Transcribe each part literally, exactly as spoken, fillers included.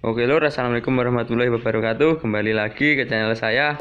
Oke lur, assalamualaikum warahmatullahi wabarakatuh. Kembali lagi ke channel saya.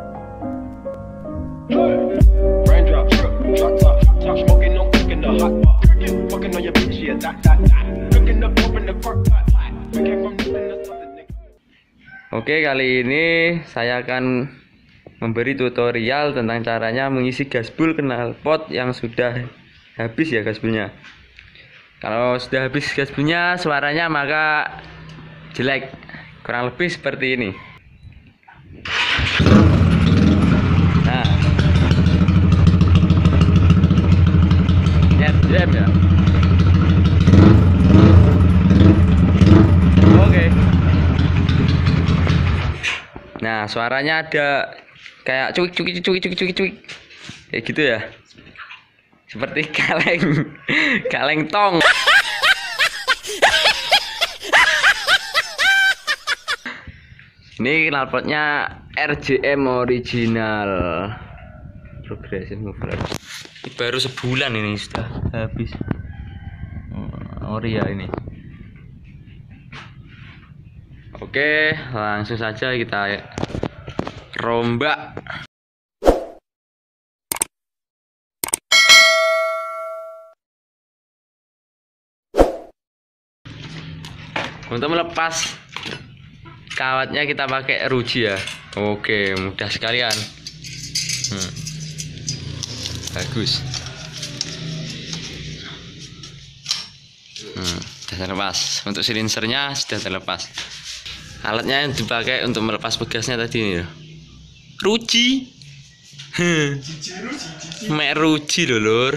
Oke, kali ini saya akan memberi tutorial tentang caranya mengisi gasbul knalpot yang sudah habis ya gasbulnya. Kalau sudah habis gasbulnya, suaranya maka jelek, kurang lebih seperti ini. Nah, jam jam ya. Oke. Nah, suaranya ada kayak cuik cuik cuik cuik cuik cuik kayak gitu ya, seperti kaleng kaleng tong. Ini knalpotnya R J M original progressive mover. Ini baru sebulan ini sudah habis. Ori ya ini. Oke, langsung saja kita rombak. Untuk melepas kawatnya kita pakai ruji ya. Oke, mudah sekalian. hmm. Bagus. hmm, Sudah terlepas. Untuk silinsernya sudah terlepas. Alatnya yang dipakai untuk melepas pegasnya tadi ini ya, ruji. Mek ruji loh lur.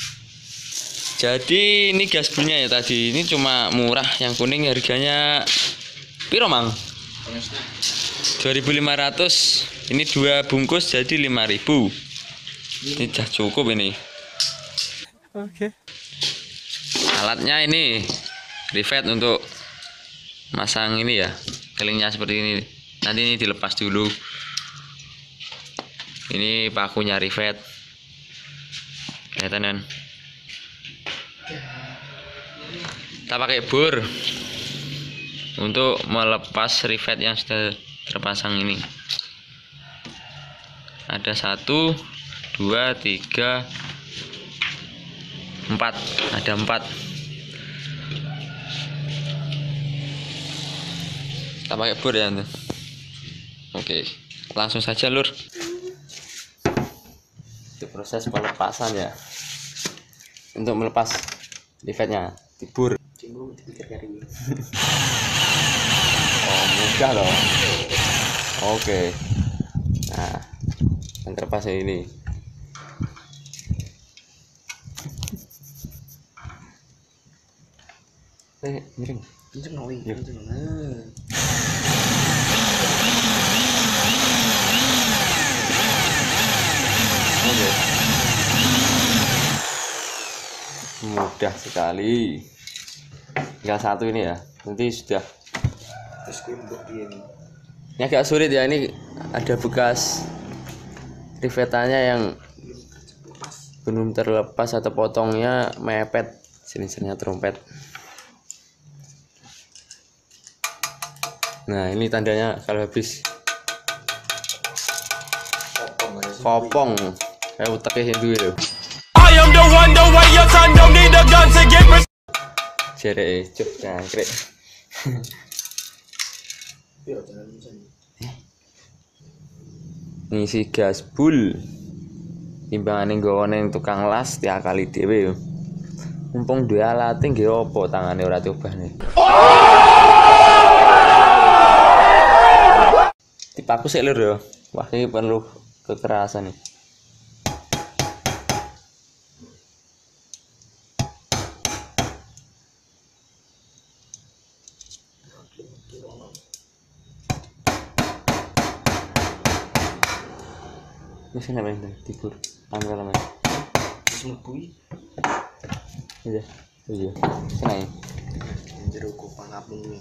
Jadi ini gasbulnya ya tadi. Ini cuma murah, yang kuning harganya piro mang? dua ribu lima ratus. Ini dua bungkus jadi lima ribu. Ini sudah cukup ini. Oke. Alatnya ini rivet untuk masang ini ya, kelingnya seperti ini. Nanti ini dilepas dulu. Ini pakunya rivet. Kelihatan kan? Kita pakai bor untuk melepas rivet yang sudah terpasang ini. Ada satu, dua, tiga, empat. Ada empat. Kita pakai bor ya. Oke, langsung saja lur. Itu proses pelepasan ya. Untuk melepas rivetnya di bor. Oh, mudah loh. Oke. Nah, yang terlepas ini. Eh, miring. Kenceng no, kenceng. Oke. Mudah sekali. Tinggal satu ini ya. Nanti sudah. Ini agak sulit ya, ini ada bekas rivetannya yang belum terlepas atau potongnya mepet, silinsernya trompet. Nah, ini tandanya kalau habis kopong kayak utaknya itu ya. I am the one, the way your son don't need a gun to get me. Jere cuk jangkrik. Ngisi gasbul timbangane nggone tukang las tiap kali dhewe yo. Mumpung duwe alate nggih apa tangane ora cobane. Tipaku sik lur yo. Wah, ini perlu kekerasan nih. Mesin apa ini? Tidur. Angkat apa? Mesin bui. Iya. Iya. Senang. Jeruk kupang apung ini.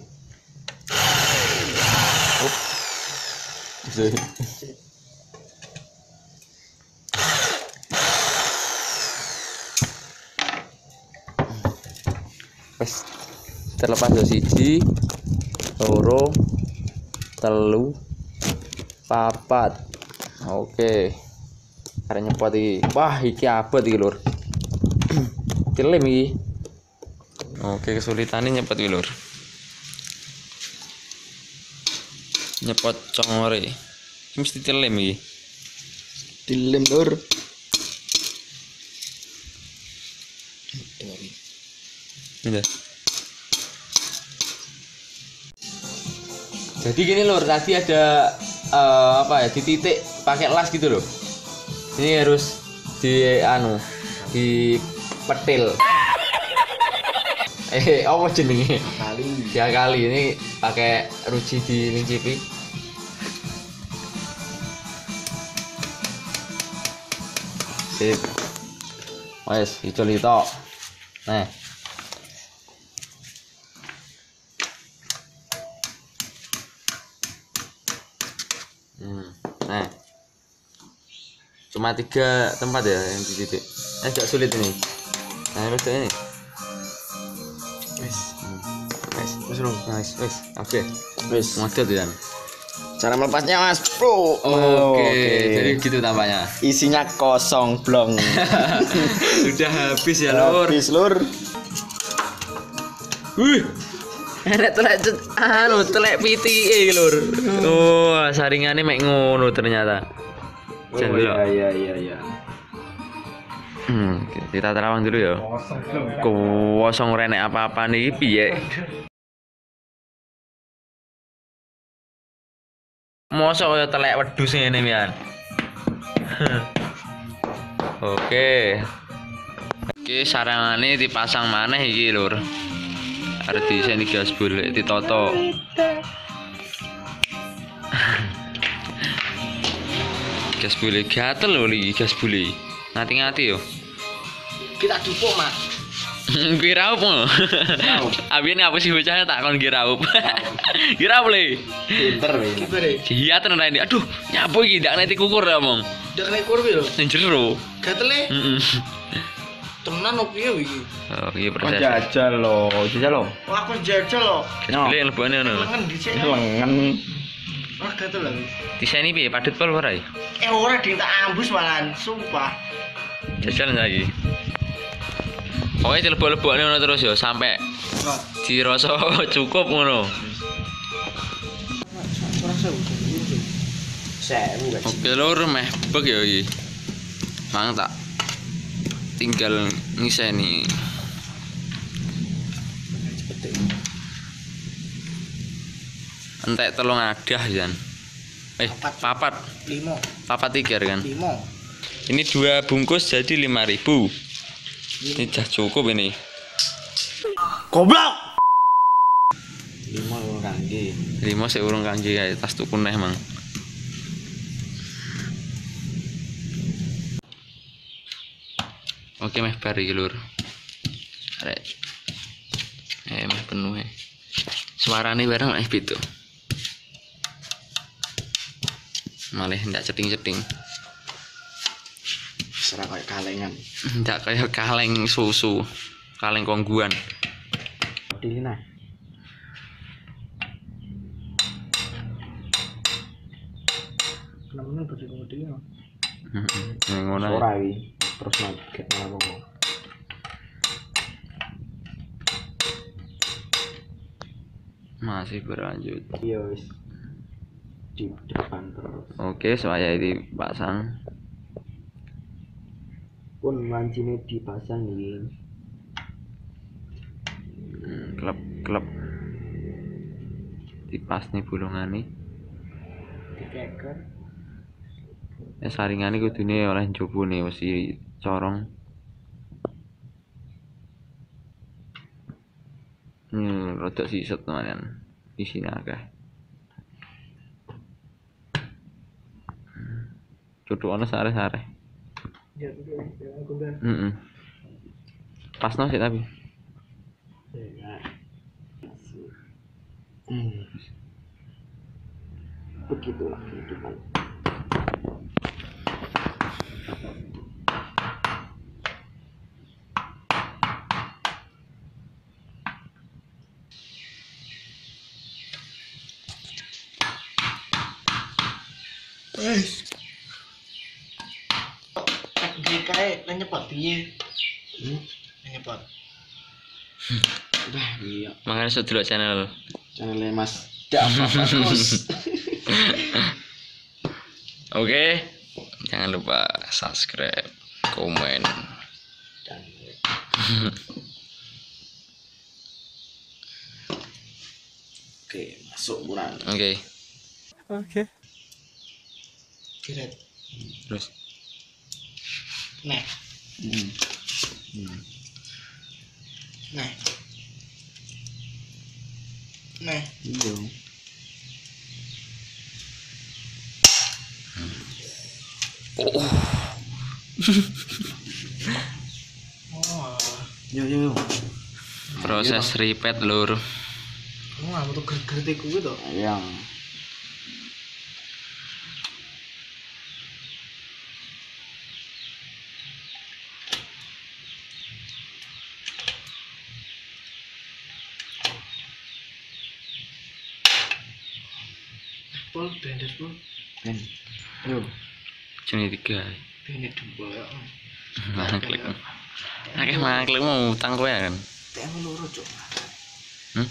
Oh. Jadi. Pas terlepas dari siji, loro, telu, papat. Oke. Arek nyepot iki. Wah, iki abot iki, Lur. Dilem iki. Oke, kesulitane nyepot iki, Lur. Nyepot congore. Mesti dilem iki. Dilem, Lur. Ini. Jadi gini Lur, tadi ada uh, apa ya, di titik pakai las gitu loh. Ini harus di anu, di petil. eh, apa jenenge? Kali. Tiga kali ini pakai ruji di lincipi. Sip. Wes, itu lito. Nah. Hmm. Nah. Cuma tiga tempat ya yang di titik. Eh, agak sulit ini. Nah, terus ini. Wes. Wes, Wes, Lur. nice, wes. Oke. Wes. Model ya. Cara melepasnya, Mas, Bro. Oke, jadi gitu tampaknya. Isinya kosong blong. Sudah habis ya, Lur. Habis, Lur. Wih. Enak telek anu telek pitike iki, Lur. Oh, saringane mek ngono ternyata. Oh, iya iya iya iya. Hmm, kita terawang dulu ya. Kosong ora enek apa-apa niki piye? Mosok kaya telek wedhus ngene pian. Oke. Oke, sarangane dipasang maneh iki, Lur. Arep diisen iki gas boleh ditoto. Gas boleh gatel lho iki gas boleh. Ngati-ngati yo. Kita dupuk, Mas. Kira apa? Abien apa sih bocahnya tak kon kira apa? Kira apa le? Pinter wae. Pinter. Iya tenan ini. Aduh, nyapo iki ndak neti kukur ya, Mong. Ndak kena kur lho. Ning jero. Gatele. Heeh. Tenan opo piye iki? Oh, iya proses. Jajal lo, jajal lo. Wah, aku jajal lo. Beli lebone ngono. Lengan dhisik. Lengan. Wah, gatel lho. Diseni piye? Padet pol ora ya? Eh ora ding tak ambus malahan, sumpah. Jajal lagi. Pokoknya dilebok-lebokne ngono terus ya sampai dirasa cukup ngono. Oke Lur, meh bek ya iki. Mang tak tinggal ngiseni. Entek telung adah jan. Eh, papat. lima. Papat tiga kan? lima. Ini dua bungkus jadi lima ribu. Ini sudah cukup ini. Goblok. lima urung kangge. lima sik urung kangge kae tas tuku neh mang. Oke meh bar iki Lur. Arek. Eh meh penuh e. Suarane bareng eh beda. Malah ndak ceting-ceting. Serah kayak kalengan. Ndak kayak kaleng susu, kaleng kongguan. Dilina. Namanya baju kemudian. Heeh. Ngono. Ora iki. Terus nugget malah kok. Masih berlanjut. Iya wis. Di depan terus. Oke, saya dipasang. Pun mancine dipasang iki. Hmm, klep klep. Dipas nih bulungane. Dikeker. Ya saringane kudune oleh njupune mesti corong. Hmm, rada siset teman. Isine akeh. Cucukane sare-sare. Ya itu yang kuda. Heeh. Pasno sih tapi. Ya. Hmm. Begitulah kehidupan. Wes. Teknik kae nang nyepot piye? Hmm, nang nyepot. Udah iya. Makanya sudah dulu channel. Channelnya Mas Dava bagus. Oke, jangan lupa subscribe, komen. Dan oke, masuk bulan. Oke, Oke. Kiret. terus. Nah, Hmm. Hmm. nah. Nah, Iya. Oh, oh. Yo yo. proses repeat lur. Wah, butuh gerget kuwi to. Yang Pol bendes pol. kan. Yo. Juni tiga. Bendes dua ya. Mangklek. Akeh mangklek mau utang kowe kan. Tem loro, Cuk. Hmm?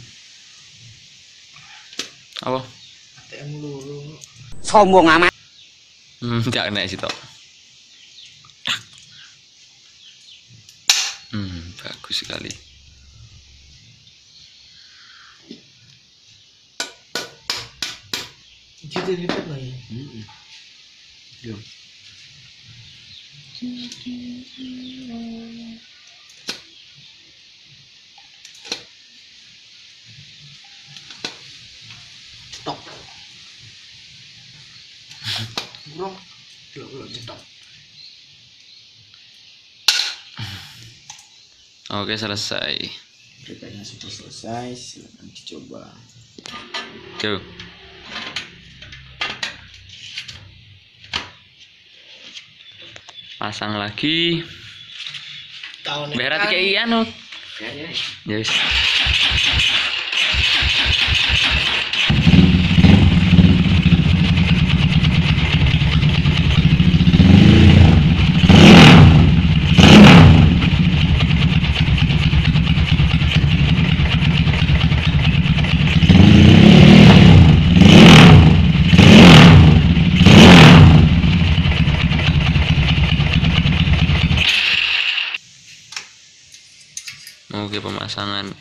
Apa? Tem loro. Sombong amat. Hmm, tidak kena sih tok. Hmm, bagus sekali. Jadi ribet lagi. Hmm. Yo. Cetok. Bro, belum belum cetok. Oke, selesai. Repeatnya sudah selesai, silakan dicoba. Go. Pasang lagi. Tahun Berat kayak anu. Ya ya. Yes. Oke, pemasangan.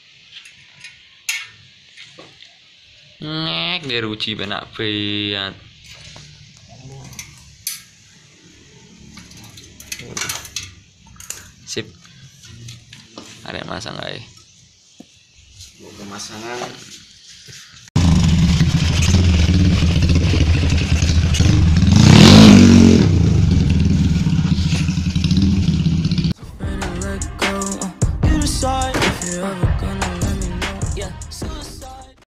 Nek diruci benak beat. Sip. Ada yang masang guys. Pemasangan